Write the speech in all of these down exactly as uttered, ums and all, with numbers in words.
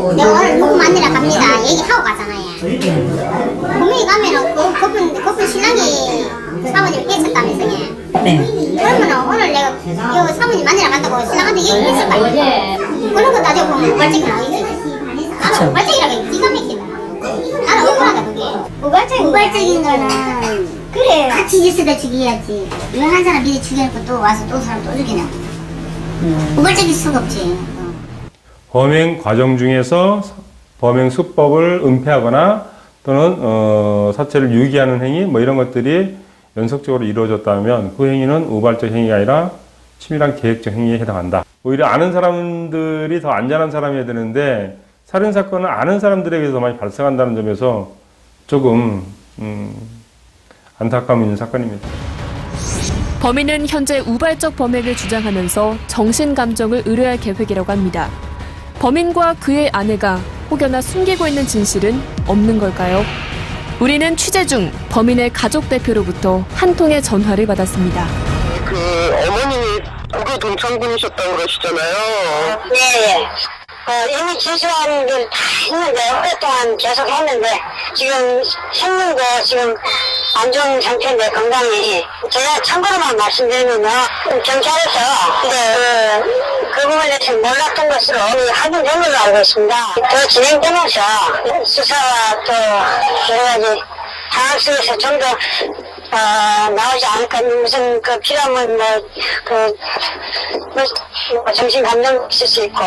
내가 오늘 누구 만나러 갑니다 얘기하고 가잖아요. 분명히 가면은 그 그분 그분 신랑이 그 사모님을 깨쳤다면서요. 네. 그러면은 오늘 내가 이 사모님 만나러 간다고 신랑한테 얘기했을 거 아니에요. 그런 거 따지고 보면 우발적이 나오겠지. 나는 우발적이라고 기가 막히다. 나는 억울하다 그게. 우발적 우발적인 거는 그래 같이 있을 때 죽여야지. 왜 한 사람 미리 죽여놓고 또 와서 또 사람 또 죽이냐. 음. 우발적일 수가 없지. 범행 과정 중에서 범행 수법을 은폐하거나 또는 어, 사체를 유기하는 행위 뭐 이런 것들이 연속적으로 이루어졌다면 그 행위는 우발적 행위가 아니라 치밀한 계획적 행위에 해당한다. 오히려 아는 사람들이 더 안전한 사람이어야 되는데 살인사건은 아는 사람들에게서 많이 발생한다는 점에서 조금 음, 안타까움 있는 사건입니다. 범인은 현재 우발적 범행을 주장하면서 정신감정을 의뢰할 계획이라고 합니다. 범인과 그의 아내가 혹여나 숨기고 있는 진실은 없는 걸까요? 우리는 취재 중 범인의 가족 대표로부터 한 통의 전화를 받았습니다. 그 어머님이 국외 동창분이셨다고 그러시잖아요. 네. 어, 이미 진술한 걸 다 했는데 오랫동안 계속 했는데 지금 생명도 지금 안 좋은 상태인데 건강이 제가 참고로만 말씀드리면요 경찰에서 그, 그 부분에 대해서 몰랐던 것으로 확인된 걸로 알고 있습니다. 더 진행되면서 수사와 또 여러 가지 상황 속에서 좀 더 어, 나오지 않을까. 무슨 그 필요하면 뭐 그 뭐, 정신 감정 있을 수 있고.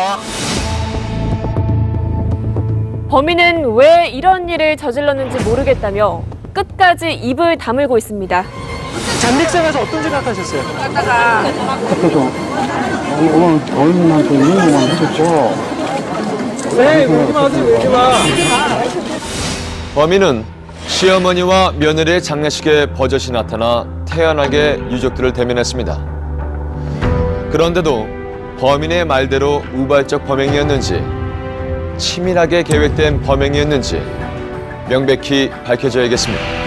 범인은 왜 이런 일을 저질렀는지 모르겠다며 끝까지 입을 다물고 있습니다. 장례식장에서 어떤 생각하셨어요? 그래서 오늘 어머님한테 인용만 해줬죠. 네, 울지마 하세요, 울지마. 범인은 시어머니와 며느리의 장례식에 버젓이 나타나 태연하게 유족들을 대면했습니다. 그런데도 범인의 말대로 우발적 범행이었는지 치밀하게 계획된 범행이었는지 명백히 밝혀져야겠습니다.